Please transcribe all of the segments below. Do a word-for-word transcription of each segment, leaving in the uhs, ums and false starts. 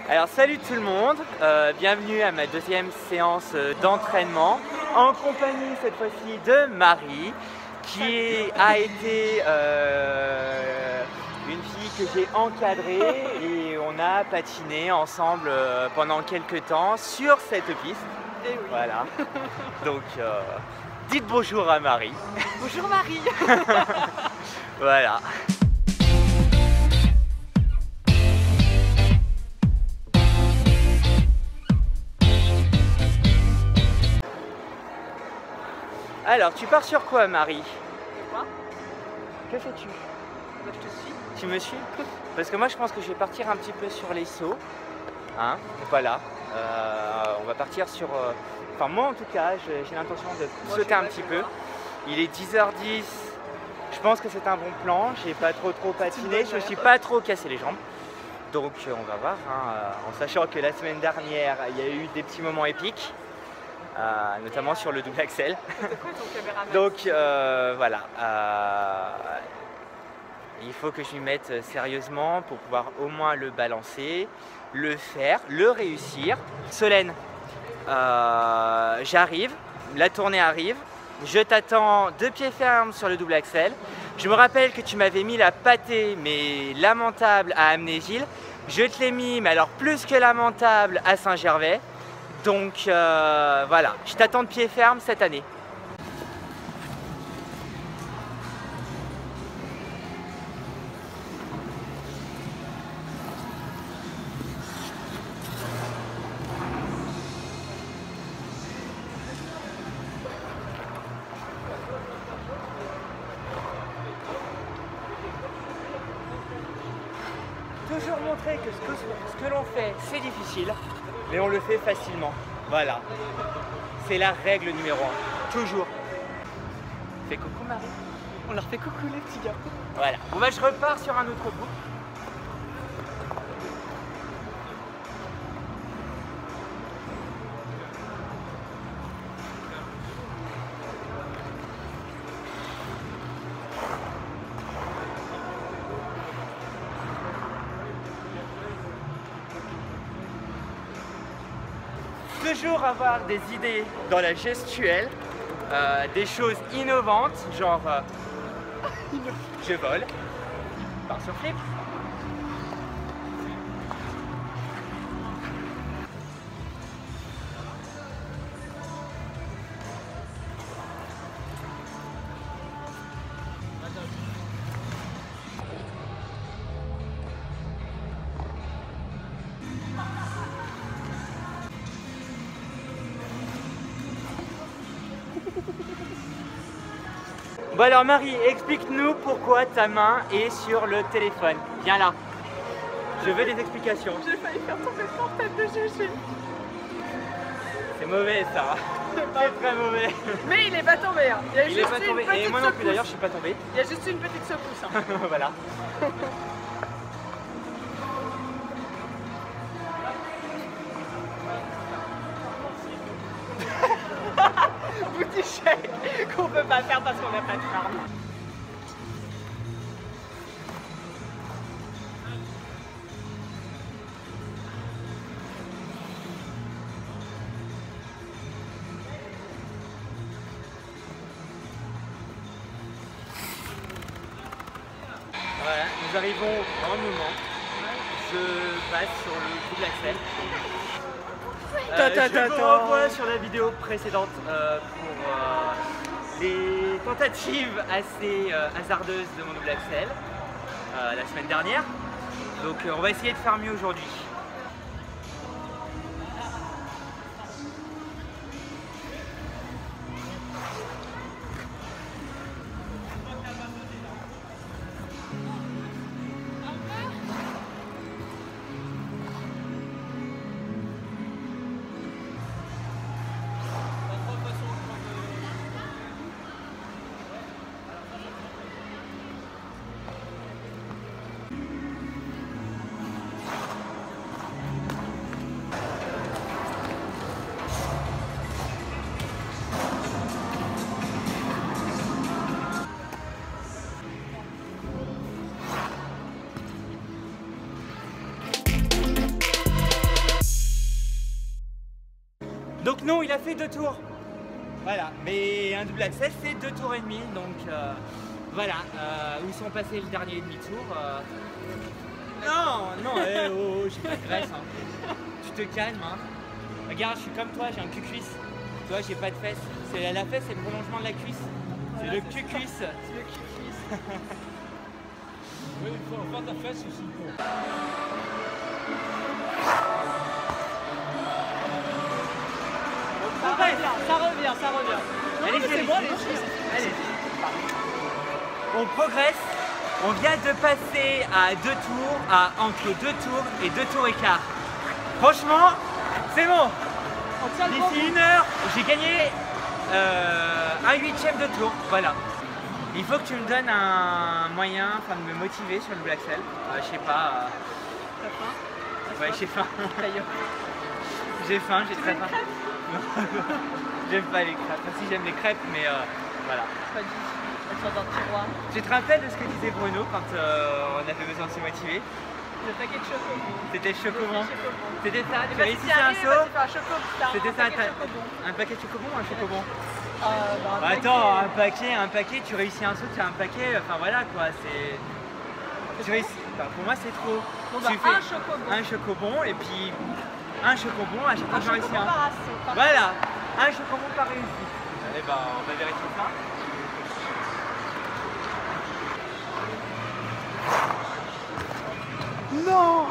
Alors salut tout le monde, euh, bienvenue à ma deuxième séance d'entraînement en compagnie cette fois-ci de Marie qui a été euh, une fille que j'ai encadrée et on a patiné ensemble euh, pendant quelques temps sur cette piste. Et oui. Voilà, donc euh, dites bonjour à Marie. Bonjour Marie. Voilà. Alors, tu pars sur quoi, Marie? Quoi? Que fais-tu? Bah, je te suis. Tu me suis? Parce que moi, je pense que je vais partir un petit peu sur les sauts. Hein? Voilà. Euh, on va partir sur... Euh... Enfin, moi, en tout cas, j'ai l'intention de moi, sauter un petit peu. Il est dix heures dix. Je pense que c'est un bon plan. J'ai pas trop trop patiné. Je me suis pas trop cassé les jambes. Donc, on va voir. Hein, en sachant que la semaine dernière, il y a eu des petits moments épiques. Euh, notamment sur le double axel. Donc euh, voilà, euh, il faut que je m'y mette sérieusement pour pouvoir au moins le balancer, le faire, le réussir. Solène, euh, j'arrive, la tournée arrive, je t'attends de pied ferme sur le double axel. Je me rappelle que tu m'avais mis la pâtée mais lamentable à Amnéville. Je te l'ai mis, mais alors plus que lamentable, à Saint-Gervais. Donc euh, voilà, je t'attends de pied ferme cette année. Toujours montrer que ce que, ce que l'on fait, c'est difficile, mais on le fait facilement. Voilà. C'est la règle numéro un. Toujours. Fais coucou Marie. On leur fait coucou les petits gars. Voilà. Bon bah je repars sur un autre bout. Toujours avoir des idées dans la gestuelle, euh, des choses innovantes, genre euh, je vole, par sur flip. Bon alors Marie, explique-nous pourquoi ta main est sur le téléphone. Viens là. Je veux des explications. J'ai failli faire tomber le portable de Gégé. C'est mauvais ça. C'est très mauvais. Mais il est pas tombé. Hein. Il, y a il juste est pas une tombé. Et moi non plus d'ailleurs, je suis pas tombé. Il y a juste une petite secousse. Hein. Voilà. Petit chèque qu'on peut pas faire parce qu'on n'a pas de charme. Voilà, nous arrivons au grand moment. Je passe sur le double axel. Euh, je vous revois sur la vidéo précédente euh, pour euh, les tentatives assez euh, hasardeuses de mon double axel euh, la semaine dernière. Donc euh, on va essayer de faire mieux aujourd'hui. non, il a fait deux tours. Voilà, mais un double axel c'est deux tours et demi, donc euh, voilà, euh, où sont passés le dernier demi-tour. Euh... Non, non, eh, oh, oh, j'ai pas de graisse, hein. Tu te calmes, hein. Regarde, je suis comme toi, j'ai un cul-cuisse. Tu vois, j'ai pas de fesses. C'est la fesse, c'est le prolongement de la cuisse. C'est Voilà, le cul-cuisse. C'est le cul-cuisse. Oui, il faut avoir ta fesse aussi. Ça revient, ça revient, ça revient. Allez, c'est allez, bon, allez, allez, allez. On progresse. On vient de passer à deux tours, à entre deux tours et deux tours et quart. Franchement, c'est bon. On tient le bon D'ici bout. une heure, j'ai gagné euh, un huitième de tour. Voilà. Il faut que tu me donnes un moyen, enfin, de me motiver sur le double axel. Euh, je sais pas. T'as faim? Euh... Ouais, j'ai faim. Ta gueule. J'ai faim, j'ai Tu très veux une faim. J'aime pas les crêpes. Enfin, si, j'aime les crêpes, mais euh, voilà. Pas dit. Elles sont dans le tiroir. Tu te rappelles de ce que disait Bruno quand euh, on avait besoin de se motiver? Le paquet de chocobons. C'était le chocobon. Le chocobon. C'était ça, Et tu bah, as si réussi t'y un arrives, saut. bah, tu fais un chocobon. T'as C'était un ça, paquet de t'as- chocobons. un paquet de chocobon ou un chocobon? Euh, bah, un Attends, paquet. un paquet, un paquet, tu réussis un saut, tu as un paquet, enfin voilà quoi, c'est... Tu réussis... Enfin, pour moi c'est trop. Bon, bah, tu un chocobon. un chocobon et puis un chocobon à chaque fois Un que tu réussis chocobon un. par assaut. par- Voilà, un chocobon par réussite. Allez bah on va vérifier ça. Non.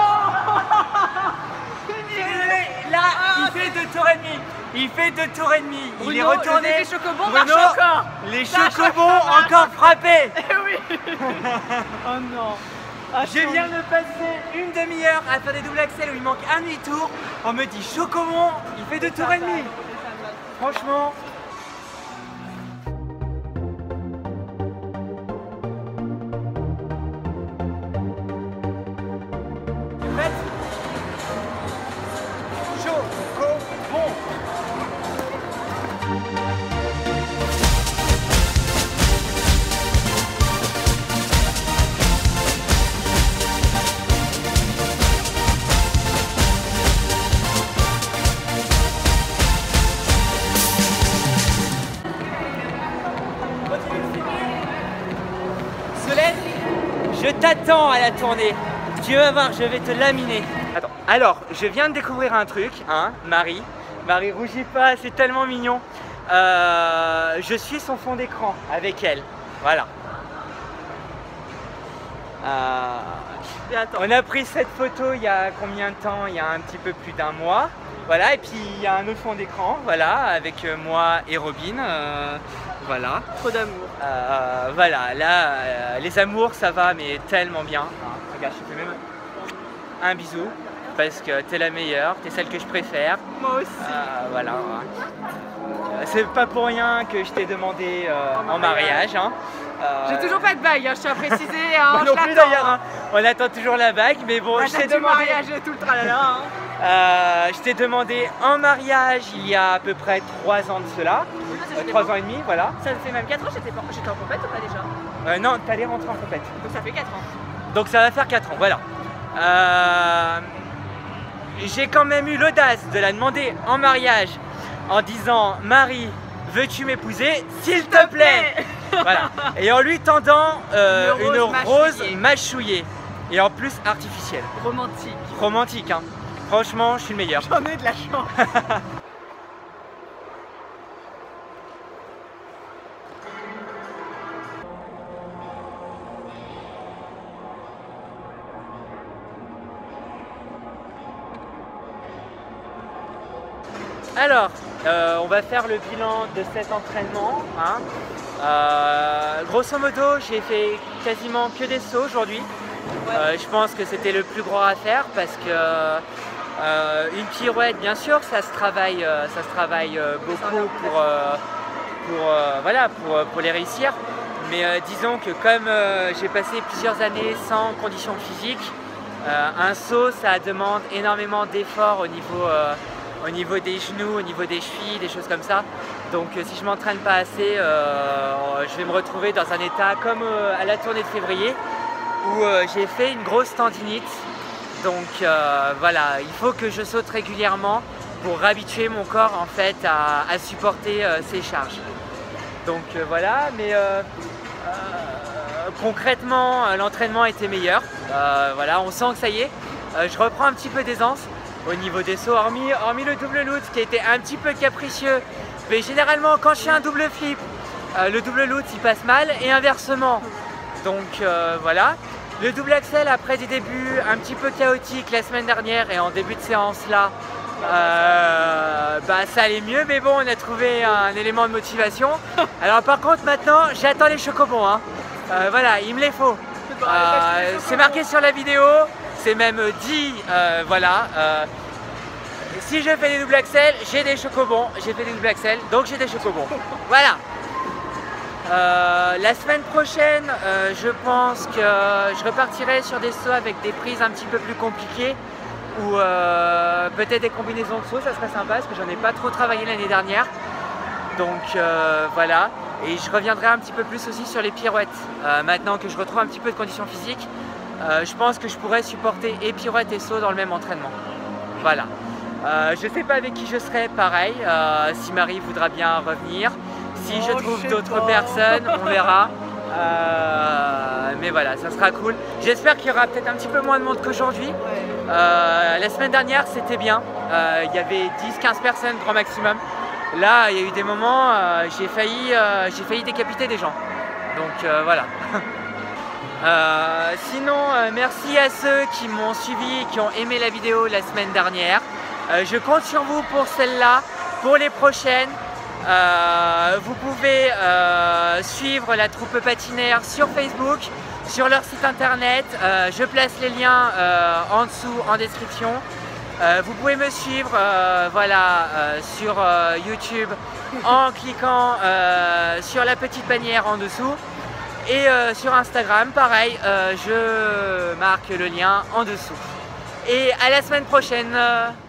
Là, il fait deux tours et demi. Il fait deux tours et demi. Il est Bruno, retourné. les chocobons Bruno, marchent encore. les Ça chocobons encore frappés. Eh oui. Oh non. Ah, Je viens de passer une demi-heure à faire des doubles axels où il manque un demi-tour. On me dit chocobon, il fait deux tours et demi. Franchement. Faites chocobon. Solène, je t'attends à la tournée. Tu vas voir, je vais te laminer. Attends, alors, je viens de découvrir un truc, hein, Marie. Marie, rougis pas, c'est tellement mignon. Euh, je suis son fond d'écran avec elle. Voilà. Euh, Et attends. on a pris cette photo il y a combien de temps? Il y a un petit peu plus d'un mois. Voilà, et puis il y a un autre fond d'écran, voilà, avec euh, moi et Robin. euh, voilà. Trop d'amour. Euh, voilà, là, euh, les amours, ça va, mais tellement bien. Hein, regarde, je te fais même un bisou, parce que t'es la meilleure, t'es celle que je préfère. Moi aussi. Euh, voilà. Euh, C'est pas pour rien que je t'ai demandé euh, En en mariage. mariage. Hein. Euh, J'ai toujours pas de bague, hein, je tiens à préciser. Hein, moi non je plus l'attends, d'ailleurs, hein. hein. On attend toujours la bague, mais bon, La je t'ai date de demandé. mariage et tout le tralala. Hein. Euh, je t'ai demandé en mariage il y a à peu près trois ans de cela, Oui, ça, euh, j'étais trois pas- ans et demi, voilà. Ça fait même quatre ans, j'étais pas- j'étais en compète ou pas déjà? Euh, non, t'allais rentrer en compète. Donc ça fait quatre ans. Donc ça va faire quatre ans, voilà. Euh, J'ai quand même eu l'audace de la demander en mariage en disant Marie, veux-tu m'épouser s'il te plaît? Voilà. Et en lui tendant euh, Une une rose rose mâchouillée. mâchouillée. Et en plus artificielle. Romantique. Romantique, hein. Franchement, je suis le meilleur. J'en ai de la chance. Alors, euh, on va faire le bilan de cet entraînement. Hein. Euh, grosso modo, j'ai fait quasiment que des sauts aujourd'hui. Ouais. Euh, je pense que c'était le plus gros à faire parce que euh, une pirouette, bien sûr, ça se travaille, euh, ça se travaille euh, beaucoup pour, euh, pour, euh, voilà, pour, pour les réussir. Mais euh, disons que comme euh, j'ai passé plusieurs années sans conditions physiques, euh, un saut, ça demande énormément d'efforts au niveau euh, au niveau des genoux, au niveau des chevilles, des choses comme ça. Donc euh, si je m'entraîne pas assez, euh, je vais me retrouver dans un état comme euh, à la tournée de février où euh, j'ai fait une grosse tendinite. Donc euh, voilà, il faut que je saute régulièrement pour habituer mon corps en fait à, à supporter euh, ces charges. Donc euh, voilà, mais euh, euh, concrètement l'entraînement était meilleur. Euh, voilà, on sent que ça y est, euh, je reprends un petit peu d'aisance au niveau des sauts, hormis, hormis le double loot qui a été un petit peu capricieux. Mais généralement quand je fais un double flip, euh, le double loot il passe mal et inversement. Donc euh, voilà. Le double axel après des débuts un petit peu chaotiques la semaine dernière et en début de séance là, euh, bah ça allait mieux, mais bon, on a trouvé un élément de motivation. Alors par contre maintenant j'attends les chocobons, hein. euh, voilà, il me les faut. Euh, c'est marqué sur la vidéo, c'est même dit, euh, voilà. Euh, si je fais des double axel, j'ai des chocobons, j'ai fait des double axel, donc j'ai des chocobons. Voilà. Euh, la semaine prochaine, euh, je pense que je repartirai sur des sauts avec des prises un petit peu plus compliquées ou euh, peut-être des combinaisons de sauts, ça serait sympa parce que j'en ai pas trop travaillé l'année dernière. Donc euh, voilà, et je reviendrai un petit peu plus aussi sur les pirouettes. Euh, maintenant que je retrouve un petit peu de condition physique, euh, je pense que je pourrais supporter et pirouettes et sauts dans le même entraînement. Voilà. Euh, je sais pas avec qui je serai, pareil, euh, si Marie voudra bien revenir. Si je oh, trouve je d'autres pas. personnes, on verra. Euh, mais voilà, ça sera cool. J'espère qu'il y aura peut-être un petit peu moins de monde qu'aujourd'hui. Euh, la semaine dernière, c'était bien. Euh, il y avait dix quinze personnes, grand maximum. Là, il y a eu des moments, euh, j'ai failli, euh, j'ai failli décapiter des gens. Donc euh, voilà. euh, sinon, euh, merci à ceux qui m'ont suivi, qui ont aimé la vidéo la semaine dernière. Euh, je compte sur vous pour celle-là, pour les prochaines. Euh, vous pouvez euh, suivre la troupe patinaire sur Facebook, sur leur site internet. Euh, je place les liens euh, en dessous en description. Euh, vous pouvez me suivre euh, voilà, euh, sur euh, YouTube en cliquant euh, sur la petite bannière en dessous. Et euh, sur Instagram, pareil, euh, je marque le lien en dessous. Et à la semaine prochaine.